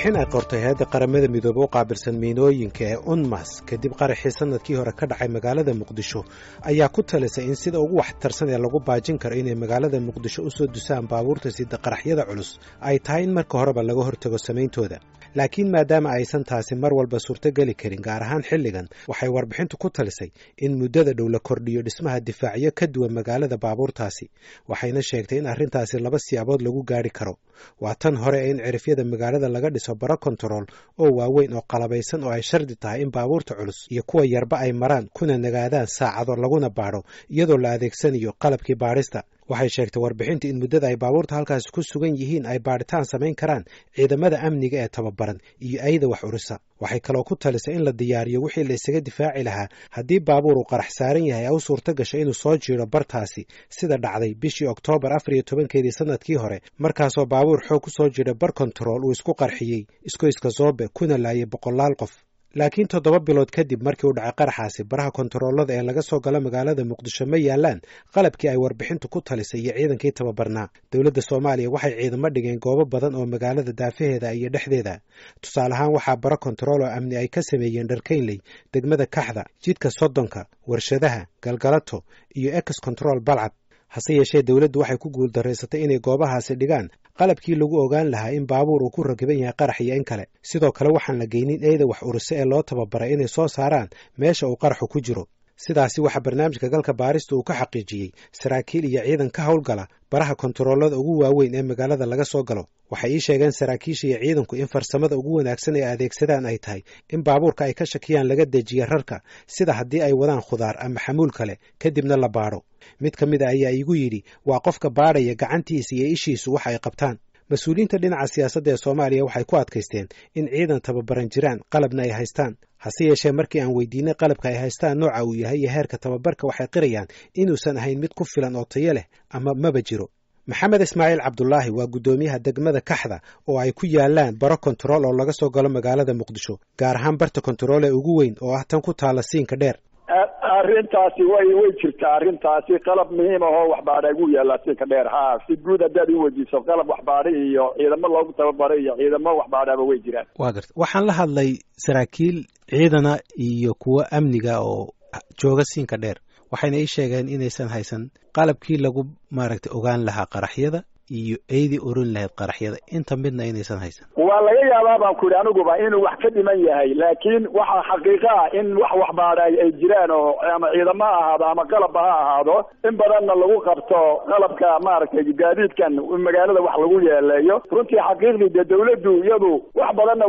warbixin ay qortay hay'adda qaramada midoobay oo qaabilsan miinooyinka ee UNMAS kadib qaraxii sanadkii hore ka dhacay magaalada Muqdisho ayaa ku talisay in sida ugu waxtarsan ee lagu baajin karo inay magaalada Muqdisho u soo dusaan baabuurta sida qaraxyada culus ay tahay in marka horeba laga hortago samayntooda laakiin maadaama aysan taasi mar walba suurtageli karin gaar ahaan xilligan waxay warbixintu ku talisay in muddada dhow la kordhiyo dhismaha difaacyo ka duwan magaalada baabuurtaasi waxayna sheegtay in arrintaasi laba siyaabood lagu gaari karo waa tan hore in cirifyada magaalada laga dhiso baro kontarool oo waaweyn oo qalabaysan oo ay shardi tahay in baabuurta culus iyo kuwa yarba ay maraan kuna nagaadaan saacado laguna baadho iyadoo la adeegsanayo qalabkii baadhista waxay sheegtay warbixinta in muddada ay baabuurta halkaasi ku sugan yihiin ay baadhitaan samayn karaan ciidamada amniga ee tababaran iyo ayada wax urisa waxay kaloo ku talisay in la diyaariyo wixii la isaga difaaci lahaa haddii baabuur uu qarax saaran yahay ay u suurto gasho inuu soo jiiro bartaasi sida dhacday bishii Oktoobar 14 sanadkii hore markaasoo baabuur xoog ku soo jiray bar kontarool uu isku qarxiyey iskoyska Zoobe kuna laayay boqolaal qof laakiin 7 bilood kadib markii uu dhacay qaraxaasi baraha kontaroolada ee laga soo galo magaalada Muqdisho ma yaalaan qalabkii ay warbixintu ku talisay iyo ciidankii tababarnaa dawladda Soomaaliya waxay ciidamo dhigeen goobo badan oo magaalada daafaheeda iyo dhexdeeda tusaale ahaan waxaa baro kontarool oo amni ay ka sameeyeen Dharkaynley degmada Kaxda jidka Sodonka warshadaha Galgalato iyo Ex Control Balcad hase yeeshee dawladdu waxay ku guuldareysatay inay goobahaasi dhigaan qalabkii lagu ogaan lahaa in baabuur uu ku rakiban yahay qarax iyo in kale sidoo kale waxaan la geynin eeda wax uruse ee loo tababaray inay soo saaraan meesha uu qaraxu ku jiro sidaasi waxa barnaamijka galka baarista uu ka xaqiijiyey saraakiil iyo ciidan ka howlgala baraha kontaroolada ugu waaweyn ee magaalada laga soo galo waxay ii sheegeen saraakiisha iyo ciidanku in farsamada ugu wanaagsan ee adeegsadaan ay tahay in baabuurka ay ka shakiyaan laga dejiyo rarka sida haddii ay wadaan khudaar ama xamuul kale kadibna la baadho mid ka mid a ayaa iigu yidhi waa qofka baadhaya gacantiisa iyo ishiisu waxa ay qabtaan mas-uuliyiinta dhinaca siyaasadda ee Soomaaliya waxay ku adkaysteen in ciidan tababaran jiraan qalabna ay haystaan hase yeeshee markii aan weydiinay qalabka ay haystaan nooca uu yahay iyo heerka tababarka waxay qirayaan inuusan ahayn mid ku filan oo tayo leh ama maba jiro maxamed ismaaciil cabdulaahi waa guddoomiyaha degmada Kaxda oo ay ku yaalaan baro kontarool oo laga soo galo magaalada Muqdisho gaar ahaan barta kontarool ee ugu weyn oo ah tan ku taala siinka dheer arrintaasi way jirtaa arrintaasi qalab muhiim ah oo waxbaadhay ugu yaala siinka dheer si guud haddaad u weydiiso qalab waxbaadhay iyo ciidamo loogu tababaray iyo ciidamo waxbaadhaba way jiraan waa garta waxaan la hadlay saraakiil ciidana iyo kuwa amniga oo jooga siinka dheer waxayna ii sheegeen inaysan haysan qalabkii lagu maaragtay ogaan lahaa qaraxyada iyo eedii oran lahayd qaraxyada inta midna inaysan haysan waa laga yaabaa baan ku yidhi aniguba inuu wax ka dhiman yahay laakiin waxa xaqiiqa ah in wax baadhay ay jiraan oo ama ciidamo ha ahaado ama qalab ha ahaado in badanna lagu qabto qalabka maaragtay gaadiidkan magaalada wax lagu yeeleeyo runtii xaqiiqdii dee dawladdu iyadu wax badanna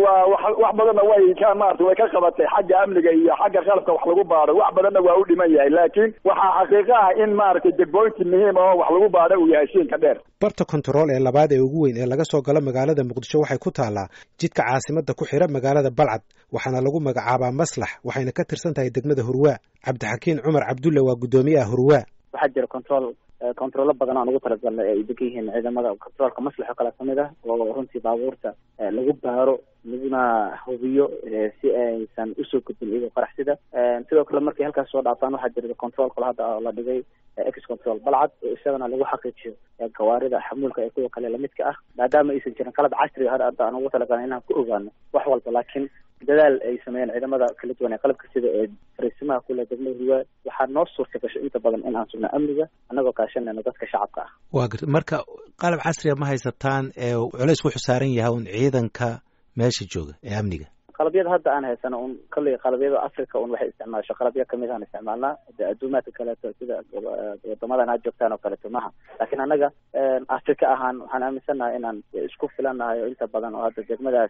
way ka maaragtay way ka qabatay xagga amniga iyo xagga qalabka wax lagu baadho wax badanna waa u dhiman yahay laakiin waxa xaqiiqa ah in maaragtay degboynti muhiim ah oo wax lagu baadho uu yahay siinka dheer barta kontarool ee labaad ee ugu weyn ee laga soo galo magaalada Muqdisho waxay ku taalaa jidka caasimada ku xira magaalada Balcad waxaana lagu magacaabaa Maslax waxayna ka tirsan tahay degmada Hurwaa Cabdixakiin Cumar Cabdulle waa guddoomiyaha Hurwaa waxaa jira kontaroolo badan oo ugu talagalnay ay degan yihiin ciidamada kontaroolka Maslax oo kala kamid ah oo runtii baabuurta lagu baaro laguna hubiyo si aysan usoo gudbin iyagoo qaraxsida sidoo kale markay halkaas soo dhaafaan waxaa jira kontarool kale hadda la dhigay Ex Control Balcad isagana lagu xaqiijiyo gawaarida xamuulka ee kuwa kale lamidka ah maadaama aysan jirin qalab casri ah hadda aan ugu talagalnay inaan ku ogaano wax walba laakiin dadaal ay sameeyeen ciidamada kala duwan ee qalabka sida fariisimaha kula degmada Hurwaa waxaa noo suurta gashay inta badan in aan sugno amniga anagoo kaashanayno dadka shacabka ah waa gartay marka qalab casri ah ma haysataan ee culays ku xusaaran yahay un ciidanka meesha jooga ee amniga qalabyada hadda aan haysano kalley qalabyada Afrika waxay isticmaasho qalabyo kamid ah isticmaalna adduumaadka kale sida wadamadan aad joogtaan oo kale tumaha laakiin anaga Afrika ahaan waxaan aaminsanahay inaan isku filanahay inta badan oo hadda degmadaas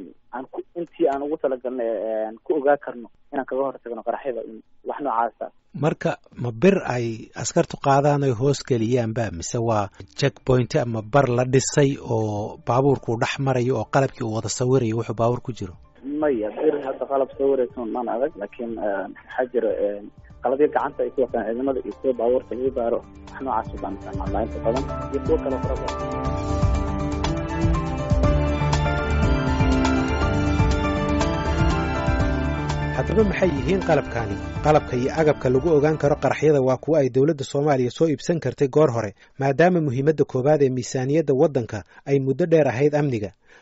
intii aan ugu talagalnay ku ogaa karno inaan kaga hortagno qaraxyada wax noocaas marka ma bir ay askartu qaadaan ay hoos geliyaan ba mise waa checkpoint ama bar la dhisay oo baabuurku dhex marayo oo qalabkii uu wada sawirayo wuxuu baabuur ku jiro maya bir hadda qalab sawiraysan maan adag laakiin waxaa jira qalabyo gacanta ay ku wataan ciidamada iyo kuwa baabuurta lagu baaro wax noocaas u baan isticmaalnaa inta badan iyo kuwo kale fara badan haddaba maxay yihiin qalabka iyo agabka lagu ogaan karo qaraxyada waa kuwa ay dawladda Soomaaliya soo iibsan kartay goor hore maadaama muhiimadda koowaad ee miisaaniyadda waddanka ay muddo dheer ahayd amniga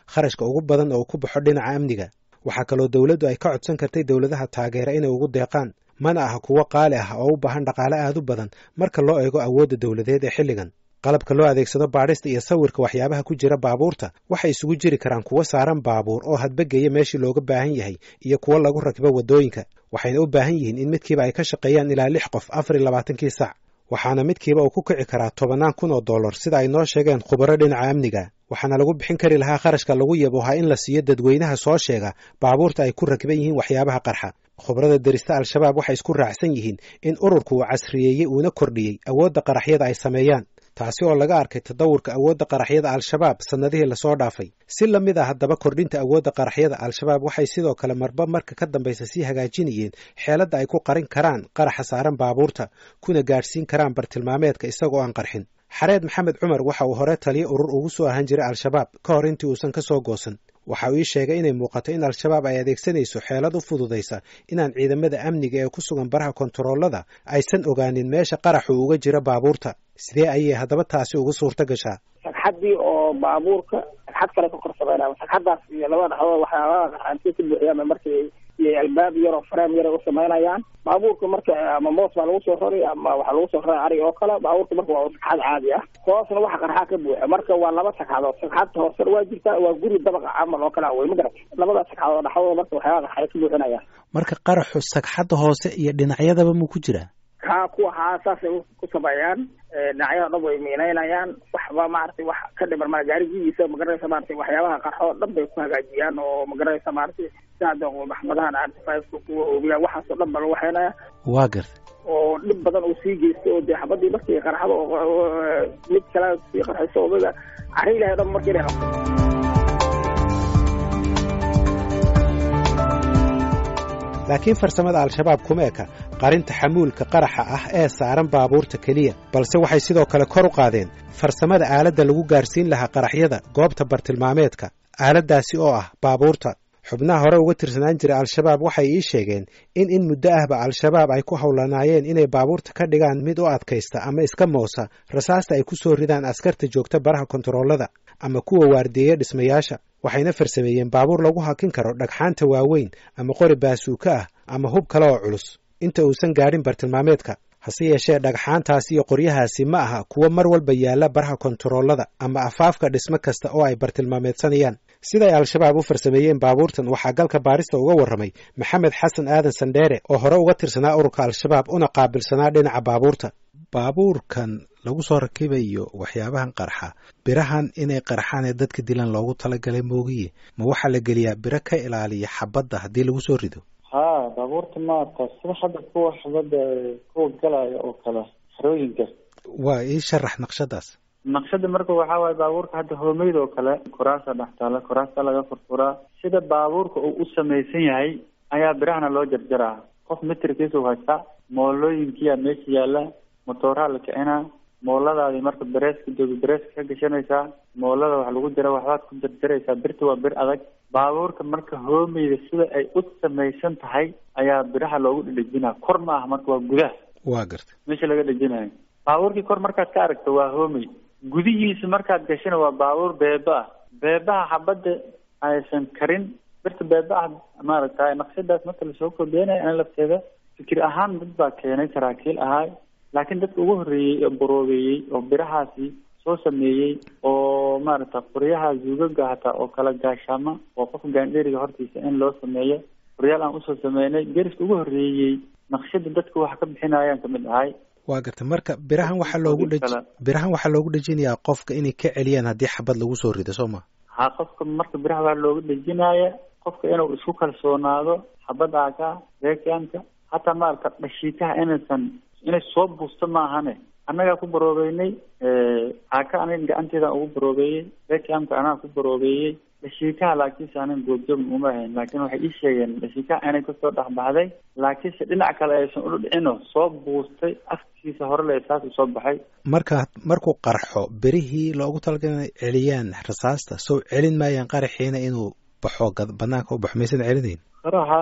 kharashka ugu badan oo ku baxo dhinaca amniga. waxaa kaloo dowladdu ay ka codsan kartay dowladaha taageera inay ugu deeqaan, mana aha kuwo qaali ah oo u baahan dhaqaale aad u badan marka loo eego awoodda dowladeed ee xilligan. qalabka loo adeegsado baadhista iyo sawirka waxyaabaha ku jira baabuurta waxay isugu jiri karaan kuwo saaran baabuur oo hadbageeya meeshii looga baahan yahay iyo kuwo lagu rakibo waddooyinka, waxayna u baahan yihiin in midkiiba ay ka shaqeeyaan ilaa 6 qof 24 saac, waxaana midkiiba uu ku kici karaa $10,000 sida ay noo sheegeen khubaro dhinaca amniga. waxaana lagu bixin kari lahaa kharashka lagu yaboohaa in la siiyo dadweynaha soo sheega baabuurta ay ku rakiban yihiin waxyaabaha qarxa. khubarada derista al-shabaab waxay isku raacsan yihiin in ururku uu casriyeeyey uuna kordhiyey awoodda qaraxyada ay sameeyaan, taasi oo laga arkay tadawurka awoodda qaraxyada al-shabaab sannadihii lasoo dhaafay. si la mid ah haddaba kordhinta awoodda qaraxyada al-shabaab waxay sidoo kale marba marka ka dambaysa sii hagaajinayeen xeeladda ay ku qarin karaan qaraxa saaran baabuurta kuna gaadhsiin karaan bartilmaameedka isagoo aan qarxin. xareed maxamed cumar waxa uu hore taliye urur ugu soo ahaan jiray al-shabaab ka hor intii uusan ka soo goosan. waxa uu ii sheegay inay muuqato in al-shabaab ay adeegsanayso xeelad u fududaysa inaan ciidamada amniga ee ku sugan baraha kontaroolada aysan ogaanin meesha qaraxu uga jira baabuurta. sidee ayay haddaba taasi ugu suurto gashaa? sagxaddii oo baabuurka sagxad kale ka korsameynaya, sagxaddaas iyo labada dhexdood waxyaabaha qarxaantiya ku buuxiyaan markii iyo albaab yar oo frame yar u samaynayaan. baabuurka marka ama moos baa lagu soo rari ama waxaa lagu soo raray ari oo kale. baabuurka marka waa sagxad caadi ah, hoosna waxa qarxaa ka buuxa. marka waa laba sagxadood, sagxadta hoose waa jirtaa, waa guri dabaqa camal oo kale wey, ma garat. labada sagxadood dhexdooda marka waxyaabaha qarxay ka buuxinayaan. marka qaraxu sagxadda hoose iyo dhinacyadaba muu ku jiraa? kuwa saasay ku sameeyaan, dhinacyada dhan way miinaynayaan. waxba maaragtay wax ka dhiman ma gaarigiisa magaranaysa maaragtay waxyaabaha qarxo dhan bay ku hagaajiyaan oo magaranaysa maaragtay saada maxmadahan artifaceka kuwa oobiya waxaasoo dhan baa lagu waxeynaya. waa gartay. oo dhib badan uu sii geystay oo dee xabadii markii qarxada mid kale sii qarxayso odaga cari ilahay dhan markii inay qabto. laakiin farsamada al-shabaab kuma eka qarinta xamuulka qaraxa ah ee saaran baabuurta keliya, balse waxay sidoo kale kor u qaadeen farsamada aaladda lagu gaarsiin lahaa qaraxyada goobta bartilmaameedka, aaladdaasi oo ah baabuurta. xubnaha hore uga tirsanaan jiray al-shabaab waxay ii sheegeen in muddo ahba al-shabaab ay ku howlanaayeen inay baabuurta ka dhigaan mid u adkaysta ama iska moosa rasaasta ay ku soo ridaan askarta joogta baraha kontaroolada ama kuwa waardiyeeya dhismayaasha. waxayna farsameeyeen baabuur lagu hakin karo dhagxaanta waaweyn ama qori baasuuka ah ama hub kale oo culus inta uusan gaadhin bartilmaameedka. hase yeeshee dhagxaantaasi iyo qoryahaasi ma aha kuwo mar walba yaalla baraha kontaroolada ama afaafka dhismo kasta oo ay bartilmaameedsanayaan. siday al-shabaab u farsameeyeen baabuurtan waxaa galka baarista uga warramay maxamed xasan aadan sandheere oo hore uga tirsanaa ururka al-shabaab una qaabilsanaa dhinaca baabuurta. baabuurkan lagu soo rakibayo waxyaabahan qarxa, birahan inay qarxaan ee dadka dilan loogu talagalay moogiye ma waxaa la geliyaa biro ka ilaaliya xabadda haddii lagu soo rido? baabuurta maarata sida hadda kuwa xabadda kuwa galaya oo kale xerooyinka. waa ii sharax naqshadaas. naqshada marka waxaa waaye baabuurka hadda hoomeyda oo kale kuraasa dhex taala, kuraasta laga furfuraa. sida baabuurka uu u samaysan yahay ayaa birahana loo jarjaraa. qof mitirkiisa u haystaa, moolooyinkiyaa meesha yaalla, motooraa la kicinaa. mooladaadi marka bereeska jooga bereeska ka gashanaysaa, moolada wax lagu jira waxbaad ku jarjaraysaa. birta waa bir adag. baabuurka marka hoomeyda sida ay u samaysan tahay ayaa biraha loogu dhedhejinaa. kor ma ah, marka waa gudaha. waa garta meesha laga dhejinayo baabuurkii kor markaad ka aragto waa hoomey, gudihiisa markaad gashana waa baabuur beeba ah. beebaha xabadda aysan karin, birta beeba ah maaragtay. naqshadaas marka lasoo kordheenaya in lafteeda fikir ahaan dad baa keenay, saraakiil ahaa. laakiin dadka ugu horreeyey oo baroobeeyey oo birahaasi soo sameeyey oo maaragta qoryaha zuugaga hataa oo kala gaashaama oo qofka gaandheeriga hortiisa in loo sameeyo qoryaal aan usoo sameynay. geriska ugu horreeyey naqshada dadka wax ka bixinayaan kamid ahay. waa garta. marka birahan waxaa loogu dhejinayaa qofka inay ka celiyaan haddii xabad lagu soo rido, soo ma? qofka marka biraha waa loogu dhejinaya qofka inuu isku kalsoonaado xabad aaka reekanka hataa maaragta dhashiikaha inay soo buusto maahane. annagaa ku baroobeynay aaka aniga gacanteeda ugu baroobeeyey, reekanka anaa ku baroobeeyey. dhashiikaha laakiinse anan goobjoog uma ahayn, laakiin waxay ii sheegeen dhashiikaha inay kasoo dhexbaxday, laakiinse dhinac kale aysan ula dhicino soo buustay afkiisa hore le saas soo baxay. markuu qarxo berihii loogu talagalay inay celiyaan rasaasta soo celin maayaan qaraxiina inuu baxo banaanka u baxo maysan celinayn? qaraxa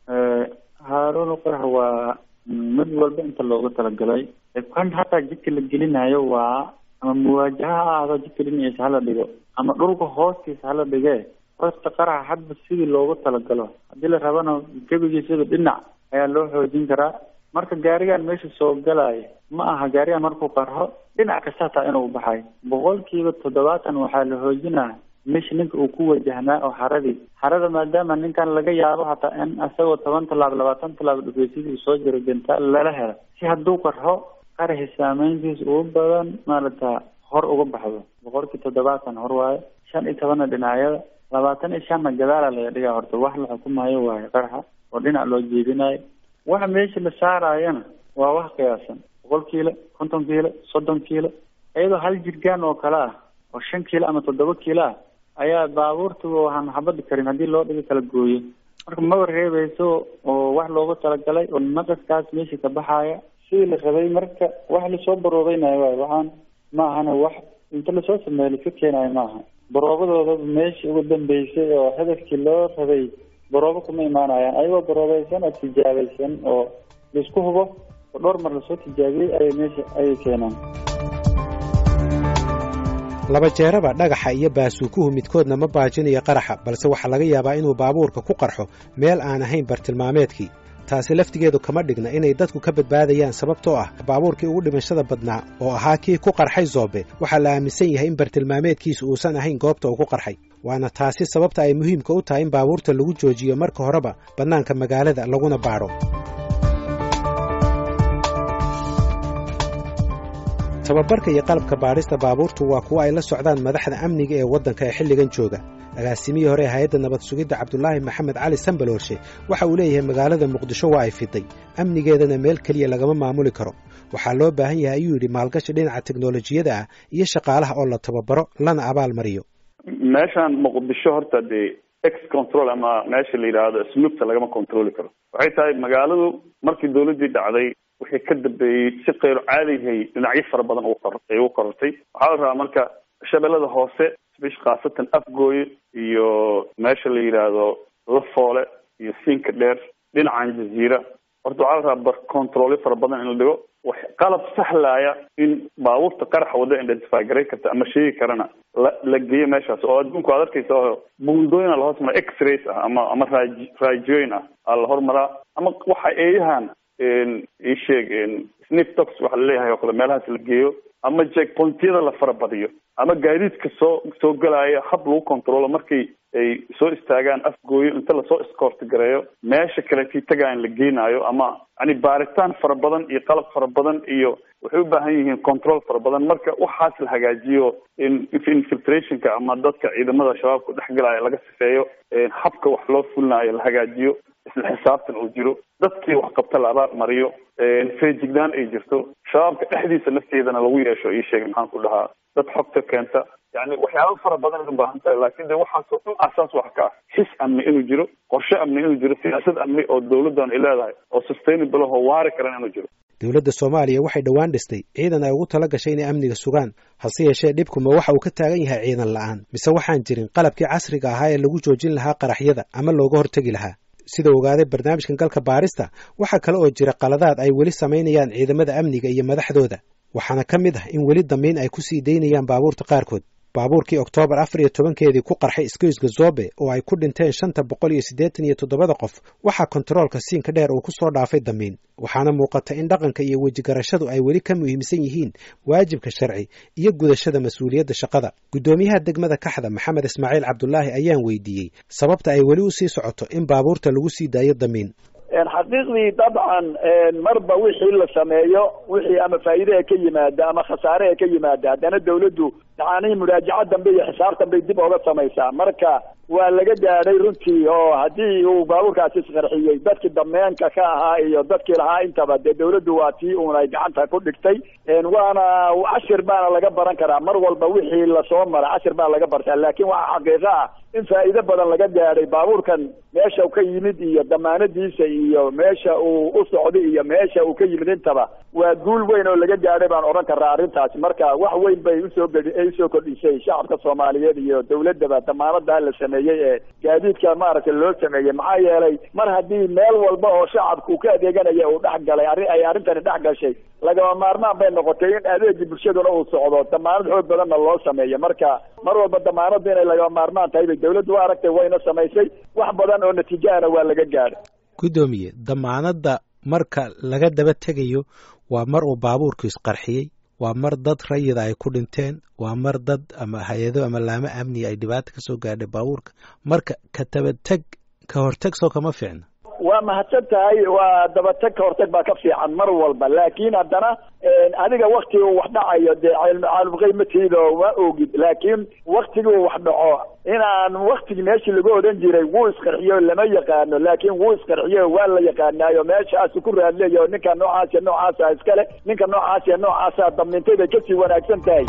haaruun qarax waa mid walba inta loogu talagalay. kan hataa jidka la gelinayo waa ama muwaajaha ha ahdo jidka dhinaciisa hala dhigo ama dhulka hoostiisa hala dhige horta qaraxa hadba sidii loogu talagalo haddii la rabana gebigiisaba dhinac ayaa loo xoojin karaa. marka gaarigan meesha soo galaya ma aha gaarigan markuu qarxo dhinac kasta taa inuu baxay 70% waxaa la xoojinaa meesha ninka uu ku wajahnaa oo xarada maadaama ninkan laga yaabo hataa in asagoo 10 talaab 20 talaab dhufeysii soo jiro gentaal lala helo si hadduu qarxo qaraxi saameyntiisa ugu badan maarata hor uga baxdo 70% hor waaye 15 dhinacyada 25 gadaala laga dhigaa horta wax la xukumayo waaye qaraxa oo dhinac loo jeedinayo waxa meesha la saarayana waa wax qiyaasan 100 kiilo 50 kiilo 30 kiilo iyadoo hal jirgaan oo kala ah oo 5 kiilo ama 7 kiilo ah ayaa baabuurtu waxaan xabad karin hadii loo dhigo kala gooyo marka ma wareebayso oo wax loogu talagalay oo naqaskaas meesha ka baxaya si la rabay marka wax la soo baroobaynayo waxaan ma ahana wax inta la soo sameeyay ka keenay ma aha baroobadooda meesha ugu dambeysay oo hadafkii loo rabay baroobo kuma imaanayaan ayagoo baroobaysan oo tijaabaysan oo isku hubo dhowr mar la soo tijaabiyay ay meesha ay keenaan. laba jeeraba dhagaxa iyo baasuukuhu midkoodna ma baajinayo qaraxa balse waxaa laga yaabaa inuu baabuurka ku qarxo meel aan ahayn bartilmaameedkii taasi laftigeedu kama dhigna inay dadku ka badbaadayaan sababtoo ah baabuurkii ugu dhimashada badnaa oo ahaa kii ku qarxay Zoobe waxaa la aaminsan yahay in bartilmaameedkiisu uusan ahayn goobta uu ku qarxay waana taasi sababta ay muhiimka u tahay in baabuurta lagu joojiyo marka horeba bannaanka magaalada laguna baadho. tababarka iyo qalabka baadhista baabuurtu waa kuwa ay la socdaan madaxda amniga ee waddanka ee xilligan jooga. agaasimihii hore hay'adda nabad sugidda Cabdullaahi Maxamed Cali Sambaloolshe waxa uu leeyahay magaalada Muqdisho waa ay fiday amnigeedana meel kaliya lagama maamuli karo waxaa loo baahan yahay ayuu yidhi maalgashi dhinaca teknolojiyada ah iyo shaqaalaha oo la tababaro lana abaal mariyo. meeshan Muqdisho horta ex control ama meesha la yiraahdo smooth lagama control karo waxay tahay magaaladu markii dawladii dhacday wixii ka dambeeyay si qeyr caadi ah dhinacyo fara badan oo qortay waxaa la rabaa marka shabeellada hoose bish qaasatan afgooy iyo meesha la yiraahdo Lafoole iyo Sinka Dheer dhinacan Jazeera horta waxaa la rabaa control fara badan in la dhigo wax qalab sahlaya in baabuurta qaraxa wada identify garay karta ama sheegi karana la geeyo meeshaas oo adduunku aad arkayso buundooyina la hoos maray x-rays ah ama raajooyin ah la hormaraa ama waxa eeyahan sniff dogs waxa la leeyahay oo kale meelahaas la geeyo ama checkpointyada la farabadiyo ama gaadiidka soo galaya hab lagu controlo markay ay soo istaagaan afgooyo inta la soo escort gareeyo meesha kale tii tagaan la geenayo ama ani baaritaan fara badan iyo qalab fara badan iyo waxay u baahan yihiin control fara badan marka waxaas la hagaajiyo infiltrationka ama dadka ciidamada shabaabku dhexgalaya laga sifeeyo habka wax loo fulinayo la hagaajiyo isla xisaabtan uu jiro dadkii wax qabta la abaal mariyo feejignaan ay jirto shabaabka dhexdiisa nafteedana lagu yeesho ii sheegay maxaan ku dhahaa dad xogta keenta yani waxyaabo fara badan u baahan tahay laakiin de waxaasoo dhan asaas wax ka ah xis amni inuu jiro qorshe amni inuu jiro siyaasad amni oo dawladdan ay leedahay oo sustainable oo waari karan inuu jiro. dawladda Soomaaliya waxay dhawaan dhistay ciidan ay ugu tala gashay inay amniga sugaan hase yeeshee dhibkuma waxa uu ka taagan yahay ciidan la'aan mise waxaan jirin qalabkii casriga ahaa ee lagu joojin lahaa qaraxyada ama looga hortagi lahaa. sida ogaaday barnaamijkan galka baarista waxa kale oo jira qaladaad ay weli sameynayaan ciidamada amniga iyo madaxdooda waxaana ka mid ah in weli damiin ay ku sii deynayaan baabuurta qaarkood. baabuurkii Oktoobar 14 ku qarxay iskoyska Zoobe oo ay ku dhinteen 587 qof waxa kontaroolka Sinka Dheer uu ku soo dhaafay damiin waxaana muuqata in dhaqanka iyo wajigarashadu ay weli ka muhiimsan yihiin waajibka sharci iyo gudashada mas'uuliyadda shaqada. gudoomiyaha degmada Kaxda Maxamed Ismaaciil Cabdullaahi ayaan weydiiyey sababta ay weli u sii socoto in baabuurta lagu sii daayo damiin. xaqiiqdii dabcan marba wixii la sameeyo wixii ama faa'iido ka yimaada ama khasaare ka yimaada haddana dawladdu yani muraajaca dambe iyo xisaab dambe dib uga samaysaa marka waa laga gaadhay runtii oo haddii uu baabuurkaasi isqarxiyey dadkii dameenka ka ahaa iyo dadkii lahaa intaba dee dawladdu waa tii uun ay gacanta ku dhigtay waana cashir baana laga baran karaa mar walba wixii lasoo mara cashir baa laga bartaa laakiin waxaa xaqiiqo ah in faa'iido badan laga gaadhay baabuurkan meesha uu ka yimid iyo damaanadiisa iyo meesha uu u socday iyo meesha uu ka yimid intaba waa guul weyn oo laga gaadhay baan odhan karaa arrintaasi marka wax weyn bay bay usoo kordhisay shacabka soomaaliyeed iyo dawladaba damaanada la sameeyey ee gaadiidka maaragtay loo sameeyey. maxaa yeelay mar haddii meel walba oo shacabku ka adeeganaya uu dhex galay ay arrintani dhex gashay, lagama maarmaan bay noqotay in adeegii bulshaduna uu socdo, damaanad xoog badanna loo sameeyo. marka mar walba damaanadu inay lagama maarmaan tahay bay dawladdu u aragtay, wayna samaysay. wax badan oo natiijahana waa laga gaadhay. guddoomiye, damaanadda marka laga daba tegayo waa mar uu baabuurku isqarxiyey, waa mar dad rayida ay ku dhinteen, waa mar dad ama hay-ado ama laamo amniga ay dhibaato ka soo gaadhay baabuurka. marka ka dabateg ka horteg soo kama fiicna. waa mahadsan tahay. waa dabateg ka hortag baa ka fiican mar walba, laakiin haddana adiga waktiga uu wax dhacayo dee caalamqaymatiida ma ogid, laakiin waktigii uu wax dhaco inaan waktigi meeshii lagu odan jiray wuu isqarxiyo lama yaqaano, laakiin wuu isqarxiyo waa la yaqaanaayo meeshaasu ku raadleeyo ninka noocaas iyo noocaasa iskale, ninka noocaas iyo noocaasa damintay bay kasii wanaagsan tahay.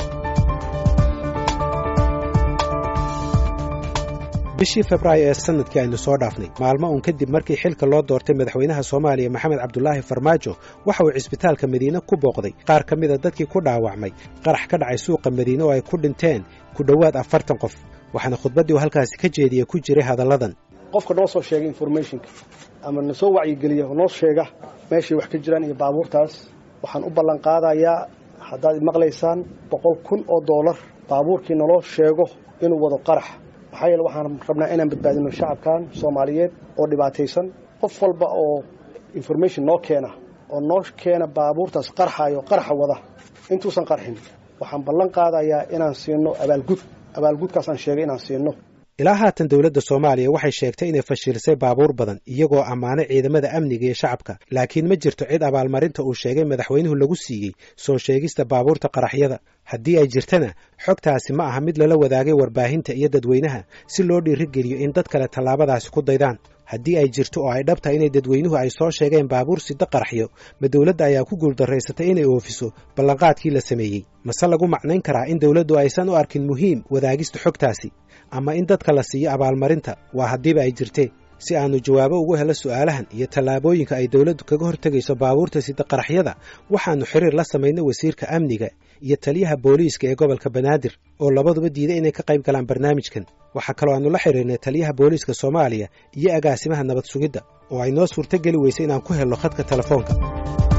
bishii Febraayo ee sanadkii aynu soo dhaafnay, maalmo uun kadib markii xilka loo doortay madaxweynaha Soomaaliya Maxamed Cabdullaahi Farmaajo, waxa uu cisbitaalka Madiina ku booqday qaar ka mid a dadkii ku dhaawacmay qarax ka dhacay suuqa Madiina oo ay ku dhinteen ku dhowaad 40 qof. waxaana khudbaddii uu halkaasi ka jeediyey ku jiray hadalladan. qofka noo soo sheegay informationka ama na soo wacyigeliya oo noo sheega meeshay wax ka jiraan iyo baabuurtaas, waxaan u ballan qaadayaa haddaad maqlaysaan $100,000 baabuurkii naloo sheego inuu wado qarax. maxaa yeele waxaan rabnaa inaan badbaadino shacabkan Soomaaliyeed oo dhibaataysan. qof walba oo information noo keena baabuurtaas qaraxa wada intuusan qarxin, waxaan ballan qaadayaa inaan siino abaalgudkaas aan sheegay inaan siino. ilaa haatan dowladda Soomaaliya waxay sheegtay inay fashilisay baabuur badan iyagoo ammaanay ciidamada amniga iyo shacabka, laakiin ma jirto cid abaalmarinta uu sheegay madaxweynuhu lagu siiyey soo sheegista baabuurta qaraxyada. haddii ay jirtana xogtaasi ma aha mid lala wadaagay warbaahinta iyo dadweynaha si loo dhiirigeliyo in dad kale tallaabadaasi ku daydaan. haddii ay jirto oo ay dhabtahay inay dadweynuhu ay soo sheegeen baabuur sida qaraxyo, ma dowladda ayaa ku guuldarraysatay inay oofiso ballanqaadkii la sameeyey? mase lagu macnayn karaa in dowladdu aysan u arkin muhiim wadaagista xogtaasi ama in dadka la siiyo abaalmarinta? waa haddiiba ay jirtee. si aanu jawaabo ugu helo su'aalahan iyo tallaabooyinka ay dowladdu kaga hortegayso baabuurta sida qaraxyada, waxaannu xiriir la samaynay wasiirka amniga iyo taliyaha booliiska ee gobolka Banaadir oo labaduba diiday inay ka qayb galaan barnaamijkan. waxaa kaloo aanu la xiriirnay taliyaha booliiska Soomaaliya iyo agaasimaha nabad sugidda oo ay noo suurtogeli weysay inaan ku helno khadka telefoonka.